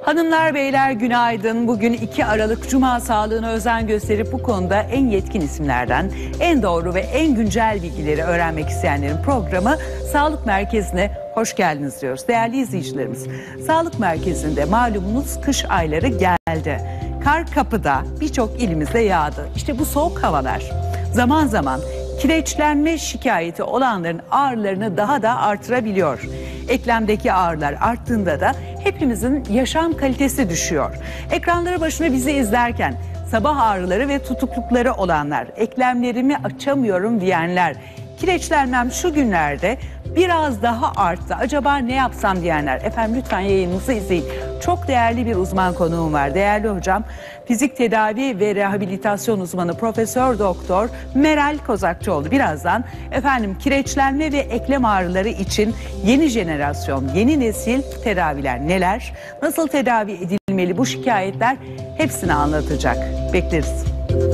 Hanımlar beyler günaydın. Bugün 2 Aralık Cuma, sağlığına özen gösterip bu konuda en yetkin isimlerden en doğru ve en güncel bilgileri öğrenmek isteyenlerin programı Sağlık Merkezi'ne hoş geldiniz diyoruz. Değerli izleyicilerimiz, Sağlık Merkezi'nde malumunuz kış ayları geldi. Kar kapıda, birçok ilimizde yağdı. İşte bu soğuk havalar zaman zaman kireçlenme şikayeti olanların ağrılarını daha da artırabiliyor. Eklemdeki ağrılar arttığında da hepimizin yaşam kalitesi düşüyor. Ekranları başına bizi izlerken sabah ağrıları ve tutuklukları olanlar, eklemlerimi açamıyorum diyenler, kireçlenmem şu günlerde biraz daha arttı, acaba ne yapsam diyenler, efendim lütfen yayınımızı izleyin. Çok değerli bir uzman konuğum var. Değerli hocam, fizik tedavi ve rehabilitasyon uzmanı Profesör Doktor Meral Kozakçıoğlu. Birazdan efendim kireçlenme ve eklem ağrıları için yeni jenerasyon, yeni nesil tedaviler neler, nasıl tedavi edilmeli bu şikayetler, hepsini anlatacak. Bekleriz.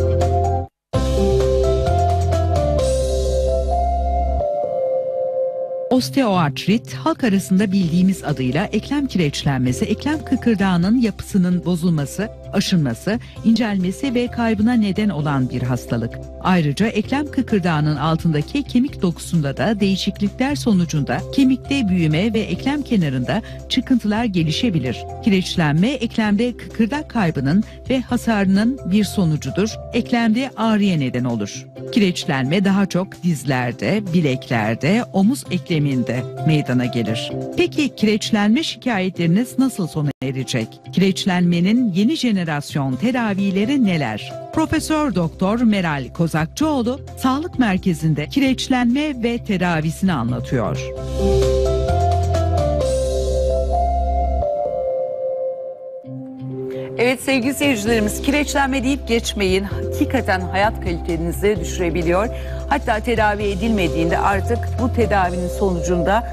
Osteoartrit, halk arasında bildiğimiz adıyla eklem kireçlenmesi, eklem kıkırdağının yapısının bozulması, aşınması, incelmesi ve kaybına neden olan bir hastalık. Ayrıca eklem kıkırdağının altındaki kemik dokusunda da değişiklikler sonucunda kemikte büyüme ve eklem kenarında çıkıntılar gelişebilir. Kireçlenme, eklemde kıkırdak kaybının ve hasarının bir sonucudur. Eklemde ağrıya neden olur. Kireçlenme daha çok dizlerde, bileklerde, omuz ekleminde meydana gelir. Peki kireçlenme şikayetleriniz nasıl sona erecek? Kireçlenmenin yeni jenerasyon tedavileri neler? Profesör Doktor Meral Kozakçıoğlu Sağlık Merkezi'nde kireçlenme ve tedavisini anlatıyor. Evet sevgili seyircilerimiz, kireçlenme deyip geçmeyin. Hakikaten hayat kalitenizi düşürebiliyor. Hatta tedavi edilmediğinde artık bu tedavinin sonucunda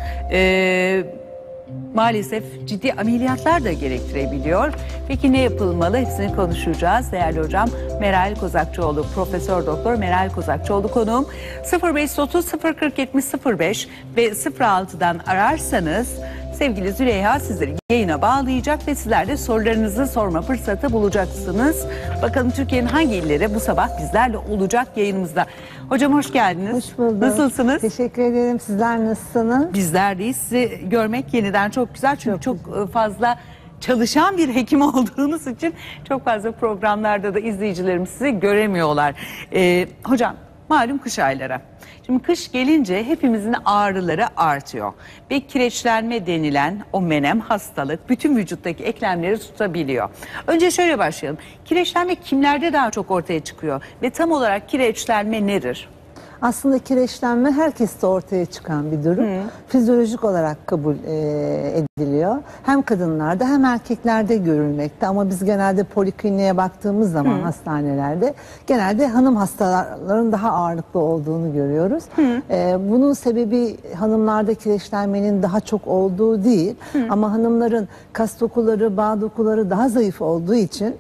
maalesef ciddi ameliyatlar da gerektirebiliyor. Peki ne yapılmalı? Hepsini konuşacağız. Değerli hocam Meral Kozakçıoğlu, Profesör Doktor Meral Kozakçıoğlu konuğum. 0530 040 70 05 ve 06'dan ararsanız sevgili Züleyha sizleri yayına bağlayacak ve sizler de sorularınızı sorma fırsatı bulacaksınız. Bakalım Türkiye'nin hangi illeri bu sabah bizlerle olacak yayınımızda. Hocam hoş geldiniz. Hoş bulduk. Nasılsınız? Teşekkür ederim. Sizler nasılsınız? Bizler deyiz. Sizi görmek yeniden çok güzel. Çünkü çok fazla çalışan bir hekim olduğunuz için çok fazla programlarda da izleyicilerimiz sizi göremiyorlar. Hocam malum kış ayları. Şimdi kış gelince hepimizin ağrıları artıyor ve kireçlenme denilen o menem hastalık bütün vücuttaki eklemleri tutabiliyor. Önce şöyle başlayalım. Kireçlenme kimlerde daha çok ortaya çıkıyor ve tam olarak kireçlenme nedir? Aslında kireçlenme herkeste ortaya çıkan bir durum. Fizyolojik olarak kabul ediliyor. Hem kadınlarda hem erkeklerde görülmekte ama biz genelde polikliniğe baktığımız zaman hastanelerde genelde hanım hastaların daha ağırlıklı olduğunu görüyoruz. Bunun sebebi hanımlarda kireçlenmenin daha çok olduğu değil ama hanımların kas dokuları, bağ dokuları daha zayıf olduğu için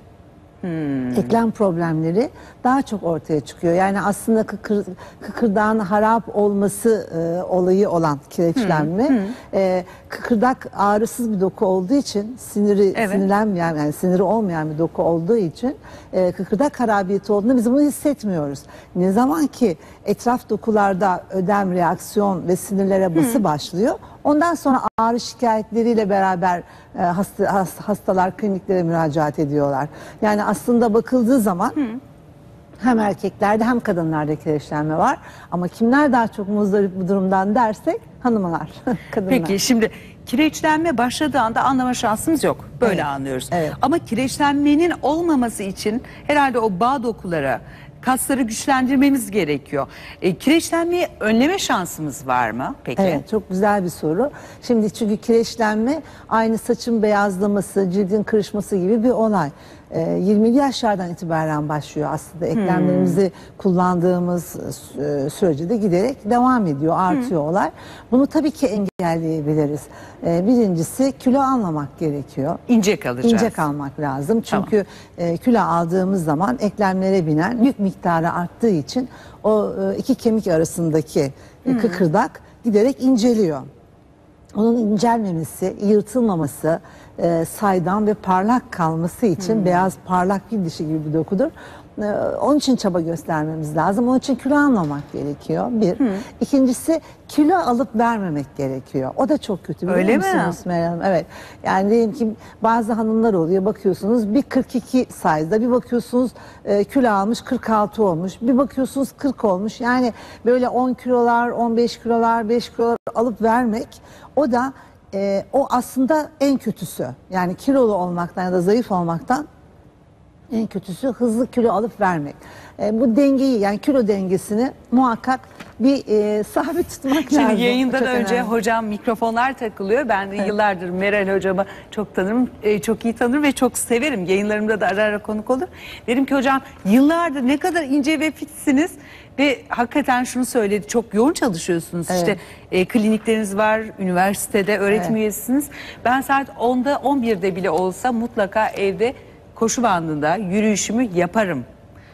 eklem problemleri daha çok ortaya çıkıyor. Yani aslında kıkırdağın harap olması olayı olan kireçlenme, kıkırdak ağrısız bir doku olduğu için, sinirlenmeyen, yani siniri olmayan bir doku olduğu için kıkırdak harabiyeti olduğunda biz bunu hissetmiyoruz. Ne zaman ki etraf dokularda ödem, reaksiyon ve sinirlere bası başlıyor, ondan sonra ağrı şikayetleriyle beraber hastalar kliniklere müracaat ediyorlar. Yani aslında bakıldığı zaman hem erkeklerde hem kadınlarda kireçlenme var. Ama kimler daha çok muzdarip bu durumdan dersek hanımlar, kadınlar. Peki şimdi kireçlenme başladığı anda anlama şansımız yok. Böyle anlıyoruz. Evet. Ama kireçlenmenin olmaması için herhalde o bağ dokulara, kasları güçlendirmemiz gerekiyor. Kireçlenmeyi önleme şansımız var mı peki? Evet, çok güzel bir soru. Şimdi çünkü kireçlenme aynı saçın beyazlaması, cildin kırışması gibi bir olay. 20'li yaşlardan itibaren başlıyor aslında. Eklemlerimizi kullandığımız sürece de giderek devam ediyor, artıyor olay. Bunu tabii ki engelleyebiliriz. Birincisi kilo almamak gerekiyor. İnce kalacağız. İnce kalmak lazım. Çünkü kilo aldığımız zaman eklemlere binen yük miktarı arttığı için o iki kemik arasındaki kıkırdak giderek inceliyor. onun incelmemesi, yırtılmaması, saydam ve parlak kalması için beyaz parlak fil dişi gibi bir dokudur. Onun için çaba göstermemiz lazım. Onun için kilo almamak gerekiyor. Bir. İkincisi kilo alıp vermemek gerekiyor. O da çok kötü. Biliyor Öyle mi? musunuz Meral Hanım? Evet. Yani diyelim ki bazı hanımlar oluyor. Bakıyorsunuz bir 42 size'da, bir bakıyorsunuz kilo almış 46 olmuş. Bir bakıyorsunuz 40 olmuş. Yani böyle 10 kilolar, 15 kilolar, 5 kilolar alıp vermek, o da o aslında en kötüsü. Yani kilolu olmaktan ya da zayıf olmaktan en kötüsü hızlı kilo alıp vermek. Bu dengeyi, yani kilo dengesini muhakkak bir sabit tutmak lazım. Şimdi yayından Çok önce önemli. hocam mikrofonlar takılıyor. Ben de yıllardır Meral hocamı çok tanırım, çok iyi tanırım ve çok severim. Yayınlarımda da ara ara konuk olur. Derim ki hocam yıllardır ne kadar ince ve fitsiniz ve hakikaten şunu söyledi, çok yoğun çalışıyorsunuz. Evet. İşte klinikleriniz var, üniversitede öğretim üyesisiniz. Ben saat 10'da 11'de bile olsa mutlaka evde koşu bandında yürüyüşümü yaparım.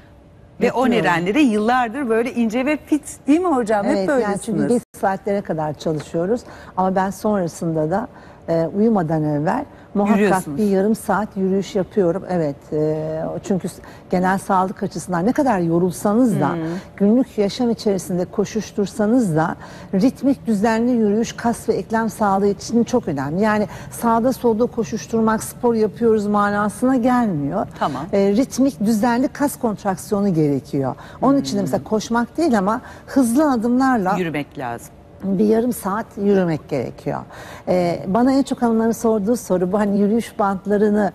Ve o Yapıyorum. nedenle de yıllardır böyle ince ve fit, değil mi hocam? Hep Evet, yani böylesiniz. çünkü geç saatlere kadar çalışıyoruz ama ben sonrasında da uyumadan evvel muhakkak Yürüyorsunuz. bir yarım saat yürüyüş yapıyorum. Evet, çünkü genel sağlık açısından ne kadar yorulsanız da günlük yaşam içerisinde koşuştursanız da ritmik düzenli yürüyüş kas ve eklem sağlığı için çok önemli. Yani sağda solda koşuşturmak, spor yapıyoruz manasına gelmiyor. Tamam. Ritmik düzenli kas kontraksiyonu gerekiyor. Onun için de mesela koşmak değil ama hızlı adımlarla Yürümek lazım. bir yarım saat yürümek gerekiyor. Bana en çok hanımların sorduğu soru bu, hani yürüyüş bantlarını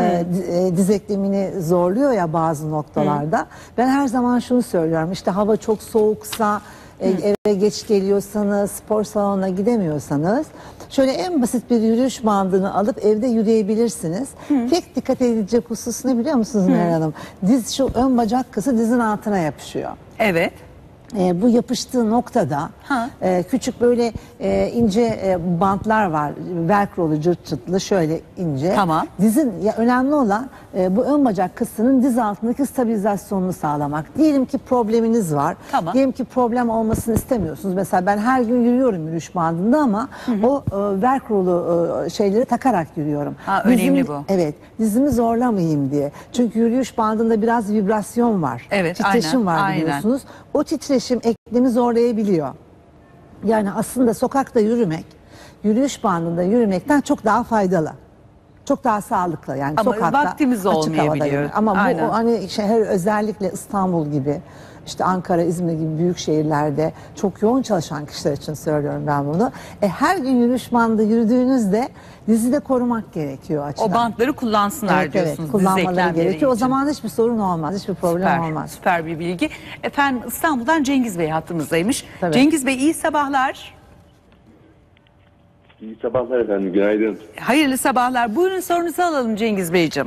diz eklemini zorluyor ya bazı noktalarda. Ben her zaman şunu söylüyorum, işte hava çok soğuksa, eve geç geliyorsanız, spor salonuna gidemiyorsanız şöyle en basit bir yürüyüş bandını alıp evde yürüyebilirsiniz. Tek dikkat edilecek husus ne biliyor musunuz Meral Hanım? Diz, şu ön bacak kası dizin altına yapışıyor. Evet. Bu yapıştığı noktada küçük böyle ince bantlar var. Velcro'lu, cırt çıtlı, şöyle ince. Tamam. Dizin, ya önemli olan bu ön bacak kısmının diz altındaki stabilizasyonunu sağlamak. Diyelim ki probleminiz var. Tamam. Diyelim ki problem olmasını istemiyorsunuz. Mesela ben her gün yürüyorum yürüyüş bandında ama o Velcro'lu şeyleri takarak yürüyorum. Önemli bu. Evet. Dizimi zorlamayayım diye. Çünkü yürüyüş bandında biraz vibrasyon var. Evet, Titreşim aynen, var aynen. biliyorsunuz. O titreşim eklemi zorlayabiliyor. Yani aslında sokakta yürümek, yürüyüş bandında yürümekten çok daha faydalı. Çok daha sağlıklı. Yani Ama sokakta vaktimiz açık havada olmayabiliyor. yürümek. Ama Aynen. bu hani şehir, özellikle İstanbul gibi, işte Ankara, İzmir gibi büyük şehirlerde çok yoğun çalışan kişiler için söylüyorum ben bunu. Her gün yürüyüş bandı yürüdüğünüzde dizi de korumak gerekiyor açıdan. O bantları kullansınlar Evet, diyorsunuz. evet, diz kullanmaları eklemleri gerekiyor. O için. zaman hiçbir sorun olmaz, hiçbir problem Süper, olmaz. süper bir bilgi. Efendim İstanbul'dan Cengiz Bey hattımızdaymış. Tabii. Cengiz Bey iyi sabahlar. İyi sabahlar efendim, günaydın. Hayırlı sabahlar. Buyurun sorunuzu alalım Cengiz Beyciğim.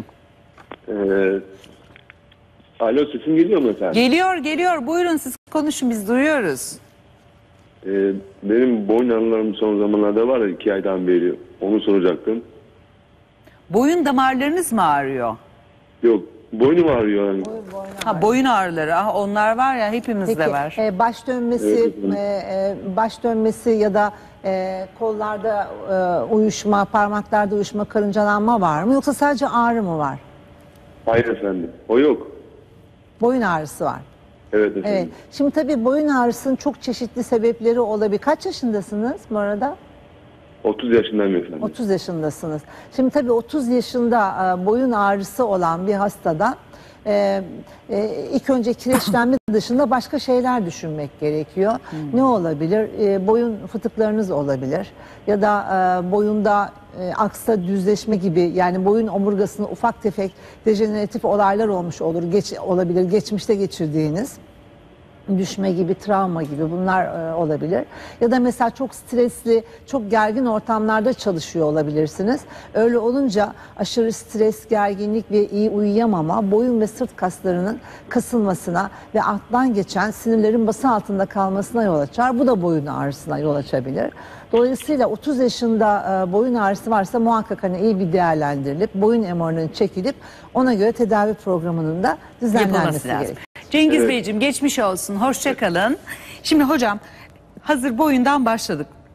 Alo, sesim geliyor mu efendim? Geliyor. Buyurun siz konuşun, biz duyuyoruz. Benim boyun ağrılarım son zamanlarda var ya, 2 aydan beri. Onu soracaktım. Boyun damarlarınız mı ağrıyor? Yok, boynum ağrıyor yani. Boyun ağrıları. Onlar var ya, hepimizde Peki var. baş dönmesi, baş dönmesi ya da kollarda uyuşma, parmaklarda uyuşma, karıncalanma var mı? Yoksa sadece ağrı mı var? Hayır efendim, o yok. Boyun ağrısı var. Evet efendim. Evet. Şimdi tabii boyun ağrısının çok çeşitli sebepleri olabilir. Kaç yaşındasınız bu arada? 30 yaşındayım efendim. 30 yaşındasınız. Şimdi tabii 30 yaşında boyun ağrısı olan bir hastada ilk önce kireçlenme dışında başka şeyler düşünmek gerekiyor. Ne olabilir? Boyun fıtıklarınız olabilir ya da boyunda aksa düzleşme gibi, yani boyun omurgasında ufak tefek dejeneratif olaylar olmuş olabilir. Geçmişte geçirdiğiniz düşme gibi, travma gibi bunlar olabilir. Ya da mesela çok stresli, çok gergin ortamlarda çalışıyor olabilirsiniz. Öyle olunca aşırı stres, gerginlik ve iyi uyuyamama boyun ve sırt kaslarının kasılmasına ve alttan geçen sinirlerin bası altında kalmasına yol açar. Bu da boyun ağrısına yol açabilir. Dolayısıyla 30 yaşında boyun ağrısı varsa muhakkak hani iyi bir değerlendirilip boyun MR'ının çekilip ona göre tedavi programının da düzenlenmesi Yapılması lazım. gerekiyor. Cengiz Beyciğim geçmiş olsun. Hoşça kalın. Şimdi hocam hazır boyundan başladık.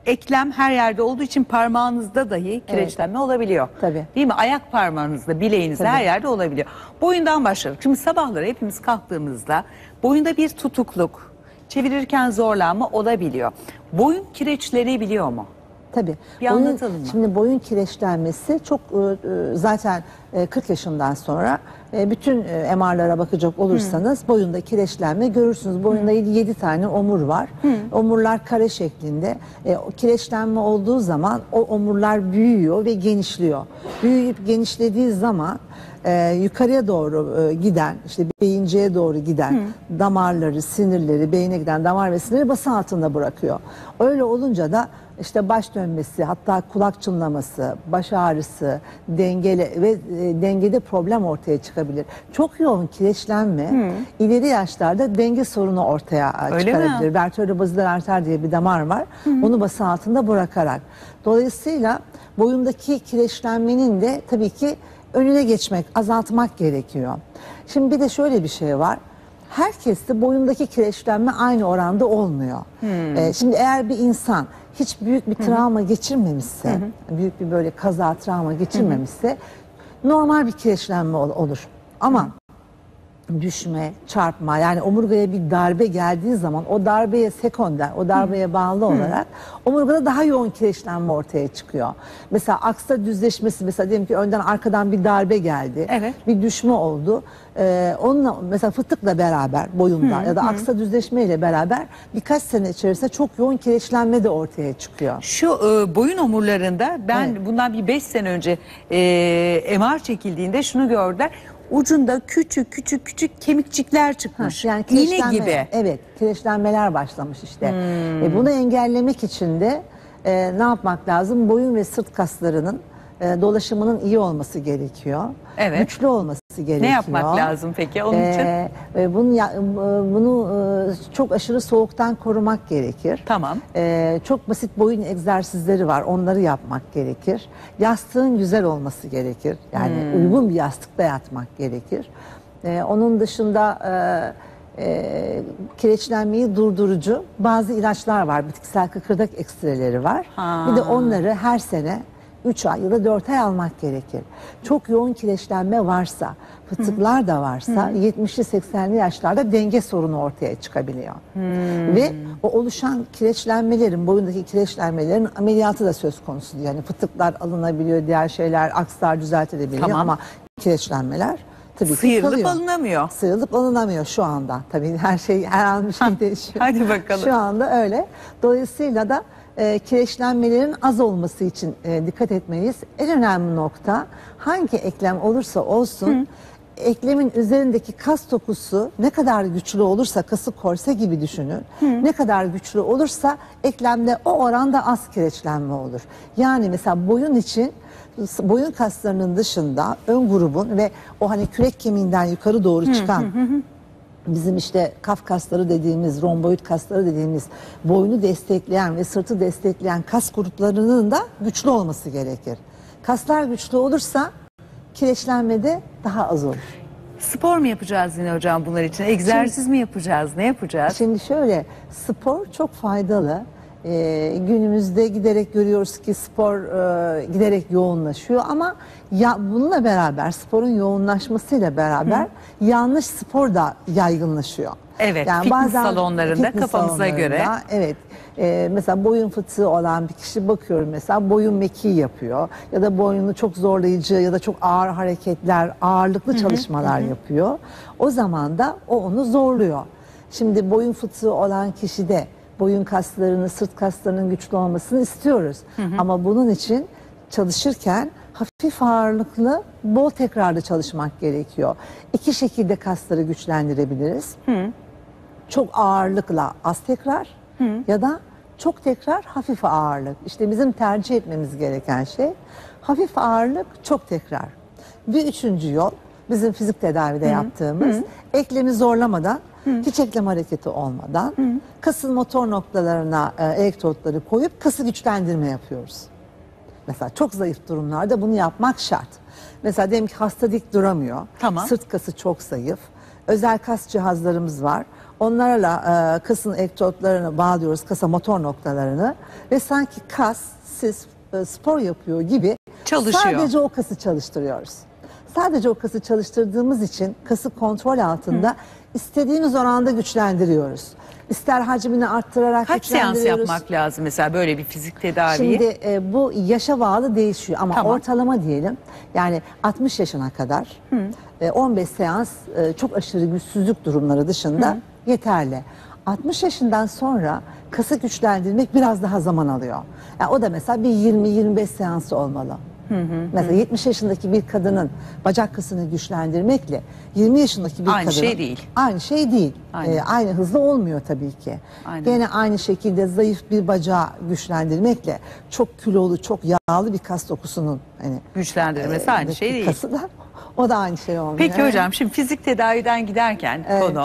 eklem her yerde olduğu için parmağınızda dahi kireçlenme olabiliyor. Tabii. Değil mi? Ayak parmağınızda, bileğinizde Tabii. her yerde olabiliyor. Boyundan başladık. Şimdi sabahları hepimiz kalktığımızda boyunda bir tutukluk, çevirirken zorlanma olabiliyor. Boyun kireçlenebiliyor mu? Tabii. Bir anlatalım mı? Şimdi boyun kireçlenmesi çok zaten 40 yaşından sonra bütün MR'lara bakacak olursanız boyunda kireçlenme görürsünüz. Boyunda 7 tane omur var. Omurlar kare şeklinde. O kireçlenme olduğu zaman o omurlar büyüyor ve genişliyor. Büyüyüp genişlediği zaman yukarıya doğru giden, işte beyinceye doğru giden damarları, sinirleri, beyne giden damar ve sinirleri bası altında bırakıyor. Öyle olunca da işte baş dönmesi, hatta kulak çınlaması, baş ağrısı, dengede problem ortaya çıkabilir. Çok yoğun kireçlenme ileri yaşlarda denge sorunu ortaya çıkarabilir. Vertebral bazılar arter diye bir damar var. Onu bası altında bırakarak. Dolayısıyla boyundaki kireçlenmenin de tabii ki önüne geçmek, azaltmak gerekiyor. Şimdi bir de şöyle bir şey var. Herkeste boyundaki kireçlenme aynı oranda olmuyor. Şimdi eğer bir insan hiç büyük bir travma geçirmemişse, büyük bir böyle kaza, travma geçirmemişse normal bir kireçlenme olur. Ama düşme, çarpma, yani omurgaya bir darbe geldiği zaman o darbeye sekonder, o darbeye bağlı olarak omurgada daha yoğun kireçlenme ortaya çıkıyor. Mesela aksa düzleşmesi, mesela diyelim ki önden arkadan bir darbe geldi, bir düşme oldu. Onunla mesela fıtıkla beraber boyunda ya da aksa düzleşmeyle beraber birkaç sene içerisinde çok yoğun kireçlenme de ortaya çıkıyor. Şu boyun omurlarında ben bundan bir 5 sene önce MR çekildiğinde şunu gördüler. Ucunda küçük kemikçikler çıkmış. Yani İğne gibi. Evet, kireçlenmeler başlamış işte. Bunu engellemek için de ne yapmak lazım? Boyun ve sırt kaslarının dolaşımının iyi olması gerekiyor. Evet. Güçlü olması gerekiyor. Ne yapmak lazım peki onun için? Bunu çok aşırı soğuktan korumak gerekir. Tamam. Çok basit boyun egzersizleri var. Onları yapmak gerekir. Yastığın güzel olması gerekir. Yani uygun bir yastıkta yatmak gerekir. Onun dışında kireçlenmeyi durdurucu bazı ilaçlar var. Bitkisel kıkırdak ekstreleri var. Bir de onları her sene 3 ay ya da 4 ay almak gerekir. Çok yoğun kireçlenme varsa, fıtıklar da varsa 70'li 80'li yaşlarda denge sorunu ortaya çıkabiliyor. Ve o oluşan kireçlenmelerin, boyundaki kireçlenmelerin ameliyatı da söz konusu. Yani fıtıklar alınabiliyor, diğer şeyler, akslar düzeltilebiliyor ama kireçlenmeler tabii ki sıyrılıp alınamıyor. Sıyrılıp alınamıyor şu anda. Tabii her an bir şey değişiyor. Hadi bakalım. Şu anda öyle. Dolayısıyla da kireçlenmelerin az olması için dikkat etmeliyiz. En önemli nokta hangi eklem olursa olsun eklemin üzerindeki kas dokusu ne kadar güçlü olursa, kası korse gibi düşünün. Ne kadar güçlü olursa eklemde o oranda az kireçlenme olur. Yani mesela boyun için boyun kaslarının dışında ön grubun ve o hani kürek kemiğinden yukarı doğru çıkan bizim işte kaf kasları dediğimiz, romboid kasları dediğimiz boynu destekleyen ve sırtı destekleyen kas gruplarının da güçlü olması gerekir. Kaslar güçlü olursa kireçlenme de daha az olur. Spor mu yapacağız yine hocam bunlar için? Egzersiz mi yapacağız? Ne yapacağız? Şimdi şöyle, spor çok faydalı. Günümüzde giderek görüyoruz ki spor giderek yoğunlaşıyor ama bununla beraber, sporun yoğunlaşmasıyla beraber yanlış spor da yaygınlaşıyor. Evet, yani fitness salonlarında kafamıza göre. Evet. Mesela boyun fıtığı olan bir kişi bakıyorum mesela boyun mekiği yapıyor ya da boynunu çok zorlayıcı ya da çok ağır hareketler, ağırlıklı çalışmalar yapıyor. O zaman da o onu zorluyor. Şimdi boyun fıtığı olan kişide boyun kaslarını, sırt kaslarının güçlü olmasını istiyoruz. Ama bunun için çalışırken hafif ağırlıklı, bol tekrarlı çalışmak gerekiyor. İki şekilde kasları güçlendirebiliriz. Çok ağırlıkla az tekrar ya da çok tekrar hafif ağırlık. İşte bizim tercih etmemiz gereken şey hafif ağırlık, çok tekrar. Bir üçüncü yol bizim fizik tedavide yaptığımız eklemi zorlamadan, hiç eklem hareketi olmadan kasın motor noktalarına elektrotları koyup kası güçlendirme yapıyoruz. Mesela çok zayıf durumlarda bunu yapmak şart. Mesela diyelim ki hasta dik duramıyor. Sırt kası çok zayıf. Özel kas cihazlarımız var. Onlarla kasın elektrotlarını bağlıyoruz, kasa motor noktalarını ve sanki kas, siz spor yapıyor gibi Çalışıyor. sadece o kası çalıştırıyoruz. Sadece o kası çalıştırdığımız için kası kontrol altında istediğimiz oranda güçlendiriyoruz. İster hacmini arttırarak Kaç seans güçlendiriyoruz. yapmak lazım mesela böyle bir fizik tedaviyi? Şimdi bu yaşa bağlı değişiyor ama Tamam. ortalama diyelim, yani 60 yaşına kadar 15 seans çok aşırı güçsüzlük durumları dışında yeterli. 60 yaşından sonra kası güçlendirmek biraz daha zaman alıyor. Yani o da mesela bir 20-25 seansı olmalı. Mesela 70 yaşındaki bir kadının bacak kasını güçlendirmekle 20 yaşındaki bir Aynı kadının şey değil. Aynı şey değil. Aynen. Aynı hızla olmuyor tabii ki. Aynen. Gene aynı şekilde zayıf bir bacağı güçlendirmekle çok kilolu, çok yağlı bir kas dokusunun hani Güçlendirmesi aynı şey değil. kası da o da aynı şey olmuyor. Peki Evet. hocam, şimdi fizik tedaviden giderken konu,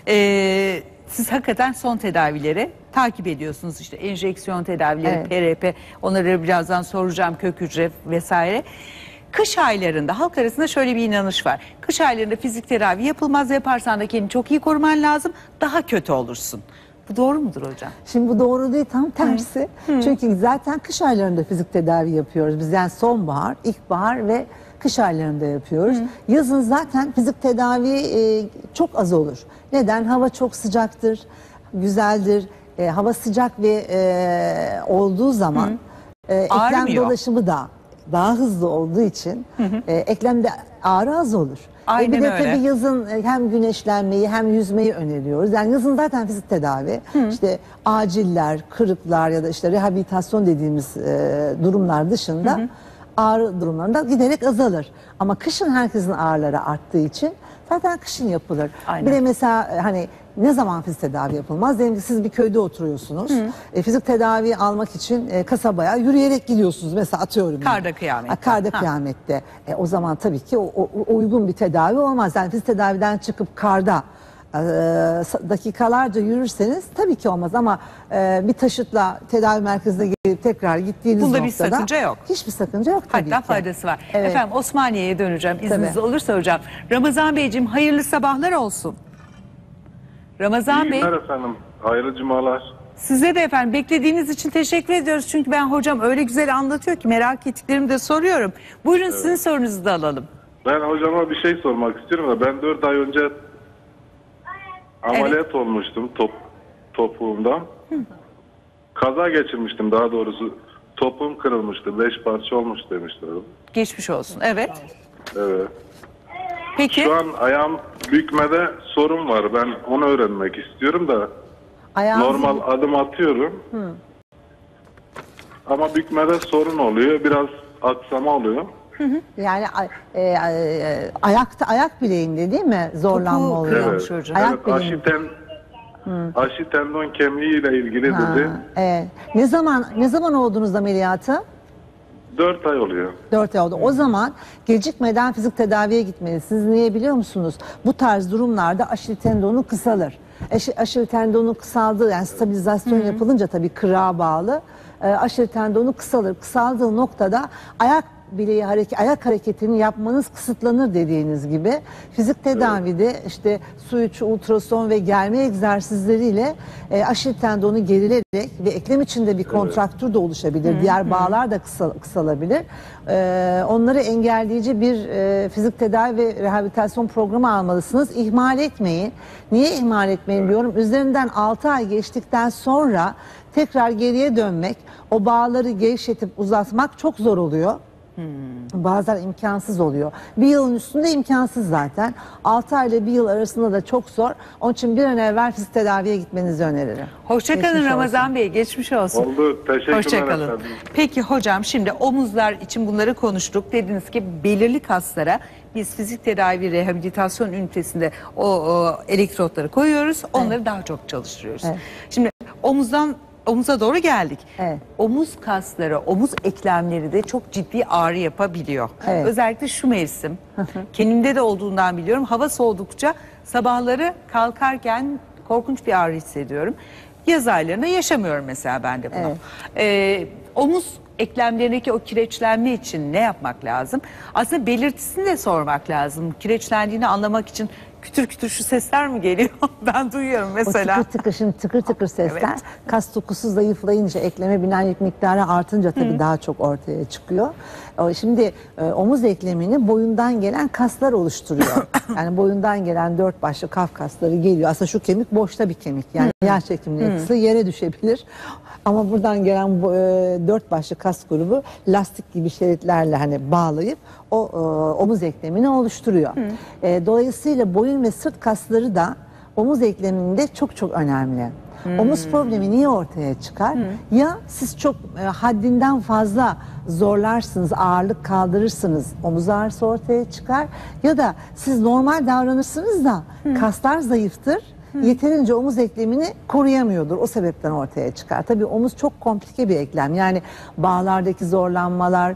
siz hakikaten son tedavileri takip ediyorsunuz. İşte enjeksiyon tedavileri, PRP, onları birazdan soracağım, kök hücre vesaire. Kış aylarında halk arasında şöyle bir inanış var. Kış aylarında fizik tedavi yapılmaz, yaparsan da kendini çok iyi koruman lazım, daha kötü olursun. Bu doğru mudur hocam? Şimdi bu doğru değil, tam tersi. Çünkü zaten kış aylarında fizik tedavi yapıyoruz. Biz yani sonbahar, ilkbahar ve kış aylarında yapıyoruz. Yazın zaten fizik tedavi çok az olur. Neden? Hava çok sıcaktır, güzeldir. Hava sıcak ve olduğu zaman eklem Ağrımıyor. dolaşımı da daha hızlı olduğu için eklemde ağrı az olur. Aynen bir de öyle. tabii yazın hem güneşlenmeyi hem yüzmeyi öneriyoruz. Yani yazın zaten fizik tedavi, işte aciller, kırıklar ya da işte rehabilitasyon dediğimiz durumlar dışında ağrı durumlarında giderek azalır. Ama kışın herkesin ağrıları arttığı için zaten kışın yapılır. Aynen. Bir de mesela hani ne zaman fizik tedavi yapılmaz? Diyelim ki siz bir köyde oturuyorsunuz. Fizik tedavi almak için kasabaya yürüyerek gidiyorsunuz. Mesela atıyorum. Karda kıyamette. Karda kıyamette. O zaman tabii ki o uygun bir tedavi olmaz. Yani fizik tedaviden çıkıp karda dakikalarca yürürseniz tabii ki olmaz ama bir taşıtla tedavi merkezine gelip tekrar gittiğiniz Bunda bir noktada sakınca yok. hiçbir sakınca yok tabii Hatta ki. faydası var. Evet. Efendim Osmaniye'ye döneceğim. İzniniz Tabii. olursa hocam. Ramazan Beyciğim, hayırlı sabahlar olsun. Ramazan İyi Bey, günler efendim. Hayırlı cumalar. size de efendim beklediğiniz için teşekkür ediyoruz. Çünkü ben hocam öyle güzel anlatıyor ki merak ettiklerimi de soruyorum. Buyurun sizin sorunuzu da alalım. Ben hocama bir şey sormak istiyorum da ben 4 ay önce ameliyat olmuştum topuğumdan. Kaza geçirmiştim daha doğrusu. Topuğum kırılmıştı. 5 parça olmuş demişler. Geçmiş olsun. Evet. Evet. Peki. Şu an ayağım bükmede sorun var. Ben onu öğrenmek istiyorum da Ayağınızı- normal adım atıyorum. Ama bükmede sorun oluyor. Biraz aksama oluyor. Yani ayak bileğinde değil mi zorlanma Topuğu oluyor? kırılmış Evet. hocam. Ayak Evet, bileğinde. aşi tendon kemiği ile ilgili Ha, dedi. evet. Ne zaman oldunuz ameliyatı? 4 ay oluyor. 4 ay oldu. O zaman gecikmeden fizik tedaviye gitmelisiniz. Niye biliyor musunuz? Bu tarz durumlarda aşil tendonu kısalır. Aşil tendonu kısaldığı, yani stabilizasyon yapılınca tabii kırığa bağlı. Aşil tendonu kısalır. Kısaldığı noktada ayak bileği ayak hareketini yapmanız kısıtlanır dediğiniz gibi. Fizik tedavide işte su içi, ultrason ve germe egzersizleriyle aşil tendonu gerilerek ve eklem içinde bir kontraktür de oluşabilir. Diğer bağlar da kısalabilir. Onları engelleyici bir fizik tedavi ve rehabilitasyon programı almalısınız. İhmal etmeyin. Niye ihmal etmeyin diyorum? Üzerinden 6 ay geçtikten sonra tekrar geriye dönmek, o bağları gevşetip uzatmak çok zor oluyor. Bazen imkansız oluyor. Bir yılın üstünde imkansız zaten. 6 ay ile bir yıl arasında da çok zor. Onun için bir an evvel fizik tedaviye gitmenizi öneririm. Hoşçakalın Geçmiş Ramazan olsun. Bey. Geçmiş olsun. Oldu. Teşekkürler Hoşçakalın. efendim. Peki hocam, şimdi omuzlar için bunları konuştuk. Dediniz ki belirli kaslara biz fizik tedavi rehabilitasyon ünitesinde o elektrotları koyuyoruz. Onları daha çok çalıştırıyoruz. Evet. Şimdi omuza doğru geldik. Evet. Omuz kasları, omuz eklemleri de çok ciddi ağrı yapabiliyor. Evet. Özellikle şu mevsim. Kendimde de olduğundan biliyorum. Hava soğudukça sabahları kalkarken korkunç bir ağrı hissediyorum. Yaz aylarında yaşamıyorum mesela ben de bunu. Omuz eklemlerindeki o kireçlenme için ne yapmak lazım? Aslında belirtisini de sormak lazım. Kireçlendiğini anlamak için kütür kütür şu sesler mi geliyor? Ben duyuyorum mesela. O tıkır tıkır, şimdi tıkır tıkır sesler. Evet. Kas dokusu zayıflayınca, ekleme binen yük miktarı artınca tabii daha çok ortaya çıkıyor. Şimdi omuz eklemini boyundan gelen kaslar oluşturuyor. Yani boyundan gelen 4 başlı kaf kasları geliyor. Aslında şu kemik boşta bir kemik. Yani yer çekimli yapısı yere düşebilir. Ama buradan gelen 4 başlı kas grubu lastik gibi şeritlerle hani bağlayıp o omuz eklemini oluşturuyor. Dolayısıyla boyun ve sırt kasları da omuz ekleminde çok çok önemli. Omuz problemi niye ortaya çıkar? Ya siz çok haddinden fazla zorlarsınız, ağırlık kaldırırsınız, omuz ağrısı ortaya çıkar. Ya da siz normal davranırsınız da kaslar zayıftır. Yeterince omuz eklemini koruyamıyordur. O sebepten ortaya çıkar. Tabii omuz çok komplike bir eklem. Yani bağlardaki zorlanmalar,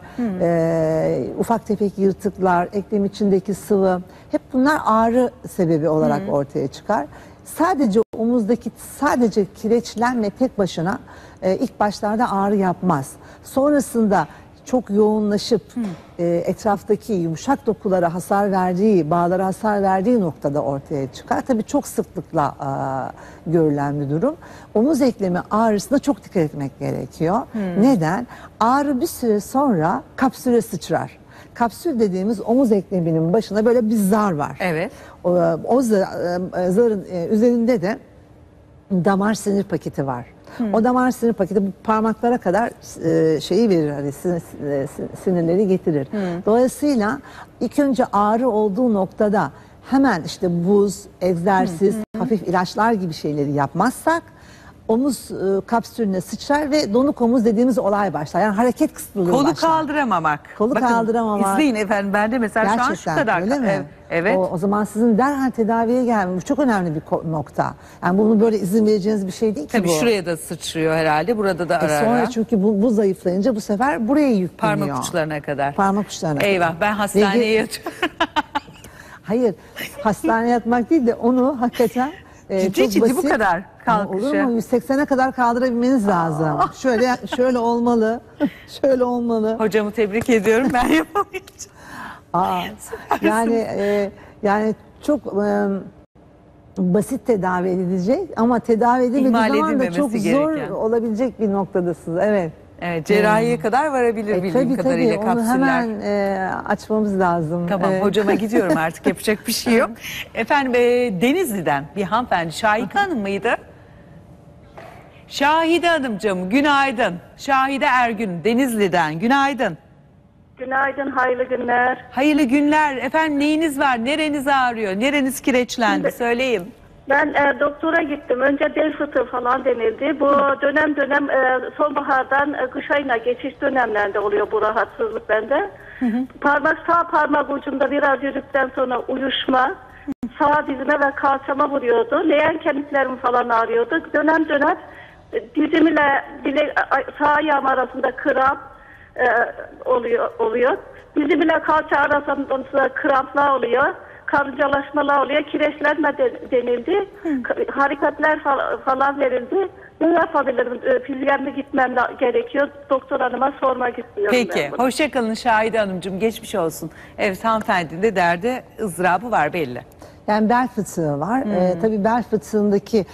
ufak tefek yırtıklar, eklem içindeki sıvı, hep bunlar ağrı sebebi olarak ortaya çıkar. Sadece omuzdaki kireçlenme tek başına ilk başlarda ağrı yapmaz. Sonrasında çok yoğunlaşıp etraftaki yumuşak dokulara hasar verdiği, bağlara hasar verdiği noktada ortaya çıkar. Tabii çok sıklıkla görülen bir durum. Omuz eklemi ağrısına çok dikkat etmek gerekiyor. Neden? Ağrı bir süre sonra kapsüle sıçrar. Kapsül dediğimiz omuz ekleminin başına böyle bir zar var. Evet. O zarın üzerinde de damar sinir paketi var. O damar sinir paketi bu parmaklara kadar şeyi verir, hani sinirleri getirir. Dolayısıyla ilk önce ağrı olduğu noktada hemen işte buz, egzersiz, hafif ilaçlar gibi şeyleri yapmazsak omuz kapsülüne sıçrar ve donuk omuz dediğimiz olay başlar. Yani hareket kısıtlılığı Kolu başlar. kaldıramamak. Kolu kaldıramamak. İzleyin efendim, ben de mesela şu an şu Gerçekten kadar. öyle mi? Evet. O zaman sizin derhal tedaviye gelmeniz çok önemli bir nokta. Yani bunu böyle izin vereceğiniz bir şey değil ki Tabii bu. şuraya da sıçrıyor herhalde. Burada da ara Sonra ara. çünkü bu zayıflayınca bu sefer buraya yükleniyor. Parmak uçlarına kadar. Parmak uçlarına kadar. Eyvah, ben hastaneye Ve- yatıyorum. Hayır, hastaneye yatmak değil de onu hakikaten çok ciddi basit. bu kadar kalkışı. Olur mu? 180'e kadar kaldırabilmeniz lazım. Şöyle olmalı. Şöyle olmalı. Hocamı tebrik ediyorum, ben yapamayacağım. Yani çok basit tedavi edilecek ama tedavi edilmediği İhmal zaman da çok edilmemesi zor gereken. olabilecek bir noktadasınız. Evet. Evet, cerrahiye kadar varabilir bildiğim kadarıyla onu kapsüller. hemen açmamız lazım. Tamam, hocama gidiyorum artık, yapacak bir şey yok. Efendim Denizli'den bir hanımefendi, Şahika Hanım mıydı? Şahide Hanımcığım günaydın. Şahide Ergün Denizli'den günaydın. Günaydın, hayırlı günler. Hayırlı günler. Efendim neyiniz var? Nereniz ağrıyor? Nereniz kireçlendi? Söyleyin. Ben doktora gittim. Önce bel fıtığı falan denildi. Bu dönem sonbahardan kış ayına geçiş dönemlerinde oluyor bu rahatsızlık bende. Sağ parmak ucunda biraz yürüdükten sonra uyuşma, sağ dizime ve kalçama vuruyordu. Leğen kemiklerim falan ağrıyordu. Dönem dizim ile sağ ayağım arasında kramp oluyor. Dizim ile kalça arasında kramplar oluyor. Karıncalaşmalar oluyor. Kireçlenme denildi. Hareketler falan verildi. Ne yapabilirim? Fizyerime gitmem gerekiyor. Doktor hanıma sormak istiyorum. Peki. Hoşça kalın Şahide Hanımcığım. Geçmiş olsun. Evet, hanımefendinin de derdi, ızdırabı var belli. Yani bel fıtığı var. Tabii bel fıtığındaki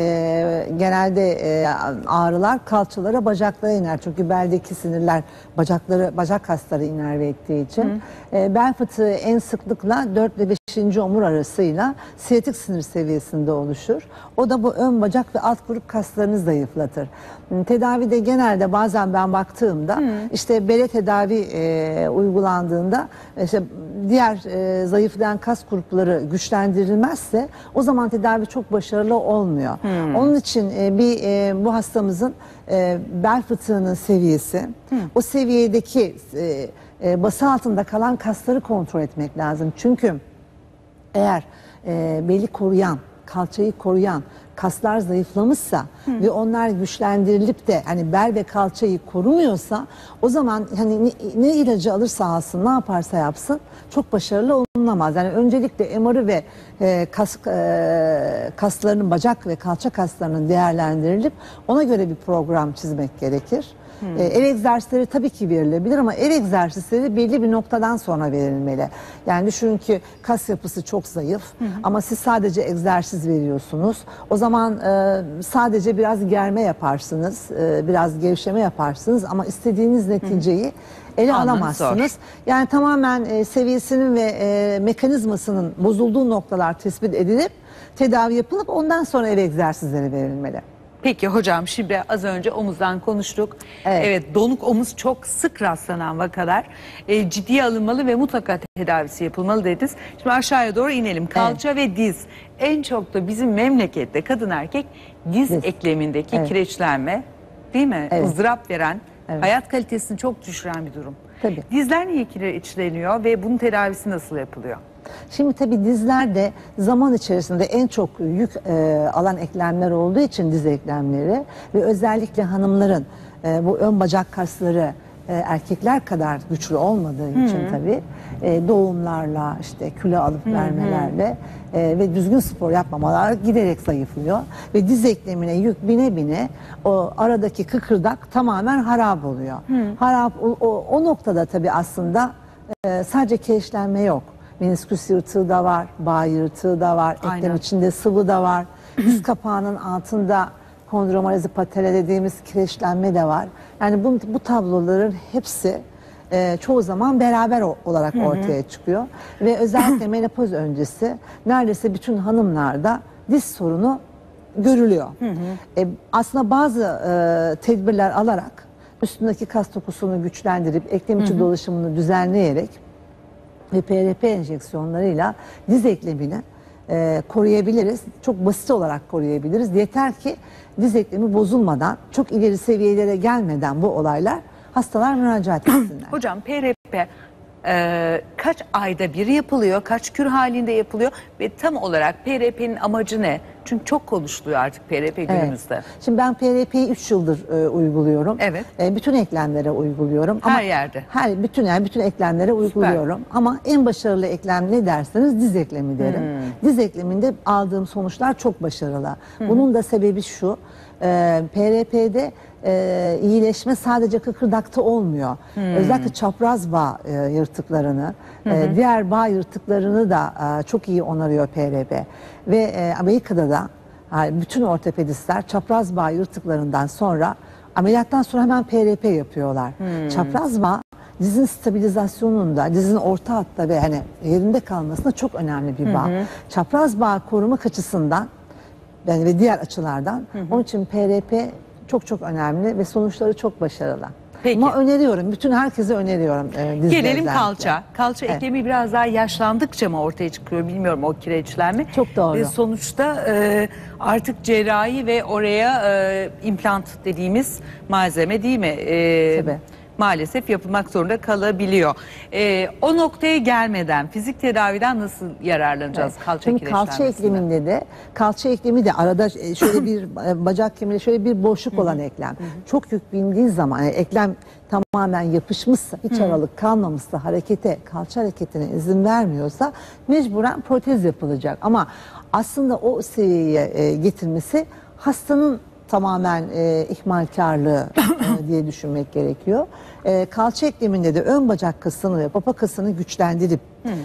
genelde ağrılar kalçalara, bacaklara iner. Çünkü beldeki sinirler bacak kasları inerve ettiği için. Bel fıtığı en sıklıkla 4 ile 5. omur arasıyla siyatik sinir seviyesinde oluşur. O da bu ön bacak ve alt grup kaslarını zayıflatır. Tedavide genelde bazen ben baktığımda işte bele tedavi uygulandığında işte diğer zayıflayan kas grupları güçlendirilmezse o zaman tedavi çok başarılı olmuyor. Onun için bu hastamızın bel fıtığının seviyesi, o seviyedeki bası altında kalan kasları kontrol etmek lazım. Çünkü eğer beli koruyan, kalçayı koruyan kaslar zayıflamışsa ve onlar güçlendirilip de hani bel ve kalçayı korumuyorsa o zaman hani ne ilacı alırsa alsın, ne yaparsa yapsın çok başarılı olunamaz. Yani öncelikle MR'ı ve kaslarının, bacak ve kalça kaslarının değerlendirilip ona göre bir program çizmek gerekir. El egzersizleri tabii ki verilebilir ama el egzersizleri belli bir noktadan sonra verilmeli. Yani düşünün ki kas yapısı çok zayıf ama siz sadece egzersiz veriyorsunuz. O zaman sadece biraz germe yaparsınız, biraz gevşeme yaparsınız ama istediğiniz neticeyi ele alamazsınız. Yani tamamen seviyesinin ve mekanizmasının bozulduğu noktalar tespit edilip tedavi yapılıp ondan sonra el egzersizleri verilmeli. Peki hocam, şimdi az önce omuzdan konuştuk. Evet, donuk omuz çok sık rastlanan vakalar. Ciddiye alınmalı ve mutlaka tedavisi yapılmalı dediniz. Şimdi aşağıya doğru inelim. Kalça ve diz. En çok da bizim memlekette kadın erkek diz eklemindeki kireçlenme, değil mi? Izdırap veren, hayat kalitesini çok düşüren bir durum. Tabii. Dizler niye kireçleniyor ve bunun tedavisi nasıl yapılıyor? Şimdi tabii dizlerde zaman içerisinde en çok yük alan eklemler olduğu için diz eklemleri ve özellikle hanımların bu ön bacak kasları erkekler kadar güçlü olmadığı için tabii doğumlarla, işte kilo alıp vermelerle ve düzgün spor yapmamalar giderek zayıflıyor ve diz eklemine yük bine bine o aradaki kıkırdak tamamen harap oluyor. Harap o noktada tabii aslında sadece kireçlenme yok. Menisküs yırtığı da var, bağ yırtığı da var, eklem içinde sıvı da var. Diz kapağının altında kondromalazi patella dediğimiz kireçlenme de var. Yani bu tabloların hepsi çoğu zaman beraber olarak ortaya çıkıyor. Ve özellikle menopoz öncesi neredeyse bütün hanımlarda diz sorunu görülüyor. Aslında bazı tedbirler alarak üstündeki kas dokusunu güçlendirip eklem içi dolaşımını düzenleyerek ve PRP enjeksiyonlarıyla diz eklemini koruyabiliriz. Çok basit olarak koruyabiliriz. Yeter ki diz eklemi bozulmadan, çok ileri seviyelere gelmeden bu olaylar hastalar müracaat etsinler. Hocam PRP kaç ayda bir yapılıyor, kaç kür halinde yapılıyor ve tam olarak PRP'nin amacı ne? Çünkü çok konuşuluyor artık PRP günümüzde. Şimdi ben PRP'yi 3 yıldır uyguluyorum. Evet. Bütün eklemlere uyguluyorum. Her yerde. Bütün eklemlere uyguluyorum. Ama en başarılı eklem ne derseniz diz eklemi derim. Diz ekleminde aldığım sonuçlar çok başarılı. Bunun da sebebi şu. PRP'de iyileşme sadece kıkırdakta olmuyor. Özellikle çapraz bağ yırtıklarını, diğer bağ yırtıklarını da çok iyi onarıyor PRP. Ve Amerika'da da bütün ortopedistler çapraz bağ yırtıklarından sonra ameliyattan sonra hemen PRP yapıyorlar. Çapraz bağ dizin stabilizasyonunda, dizin orta hatta ve hani yerinde kalmasında çok önemli bir bağ. Çapraz bağ korumak açısından yani ve diğer açılardan onun için PRP çok önemli ve sonuçları çok başarılı. Peki. Ama öneriyorum, bütün herkese öneriyorum. Gelelim kalça. Kalça eklemi biraz daha yaşlandıkça mı ortaya çıkıyor bilmiyorum o kireçlenme. Çok doğru. Ve sonuçta artık cerrahi ve oraya implant dediğimiz malzeme değil mi? Tabii. Maalesef yapılmak zorunda kalabiliyor. O noktaya gelmeden fizik tedaviden nasıl yararlanacağız kalça Şimdi kireçlenmesinden? kalça eklemi de arada şöyle bir bacak kemiğinde şöyle bir boşluk olan eklem. Çok yük bindiği zaman yani eklem tamamen yapışmışsa, hiç aralık kalmamışsa, kalça hareketine izin vermiyorsa mecburen protez yapılacak. Ama aslında o seviyeye getirmesi hastanın tamamen ihmalkarlığı diye düşünmek gerekiyor. Kalça ekleminde de ön bacak kasını ve papa kasını güçlendirip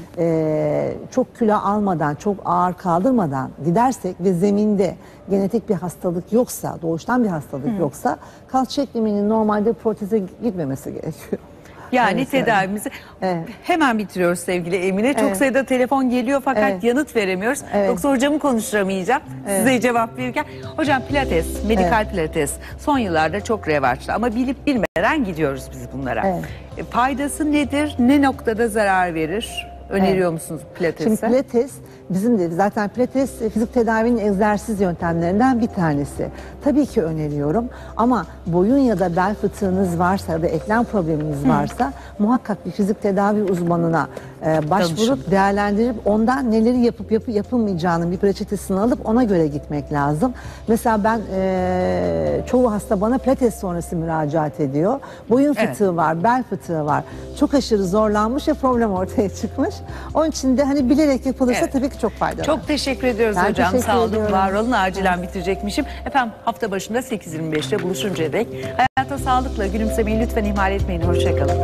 çok kilo almadan, çok ağır kaldırmadan gidersek ve zeminde genetik bir hastalık yoksa, doğuştan bir hastalık yoksa kalça ekleminin normalde proteze gitmemesi gerekiyor. Yani tedavimizi hemen bitiriyoruz sevgili Emine. Çok sayıda telefon geliyor fakat yanıt veremiyoruz. Yoksa hocamı konuşturamayacağım size cevap verirken. Hocam pilates, medikal pilates son yıllarda çok revaçta ama bilip bilmeden gidiyoruz biz bunlara. Faydası nedir? Ne noktada zarar verir? Öneriyor musunuz pilatesi? Şimdi pilates bizim de zaten pilates fizik tedavinin egzersiz yöntemlerinden bir tanesi. Tabii ki öneriyorum ama boyun ya da bel fıtığınız varsa ya da eklem probleminiz varsa muhakkak bir fizik tedavi uzmanına başvurup değerlendirip ondan neleri yapıp yapılmayacağının bir reçetesini alıp ona göre gitmek lazım. Mesela ben çoğu hasta bana pilates sonrası müracaat ediyor. Boyun fıtığı var, bel fıtığı var. Çok aşırı zorlanmış ve problem ortaya çıkmış. Onun için de hani bilerek yapılırsa tabii ki çok faydalı. Çok teşekkür ediyoruz Ben hocam. teşekkür Sağ olun, ediyorum. var olun. Acilen bitirecekmişim. Efendim hafta başında 8.25'te buluşuncaya dek Hayata sağlıkla gülümsemeyi lütfen ihmal etmeyin. Hoşçakalın.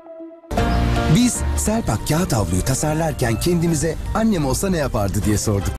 Biz Selpak kağıt havluyu tasarlarken kendimize annem olsa ne yapardı diye sorduk.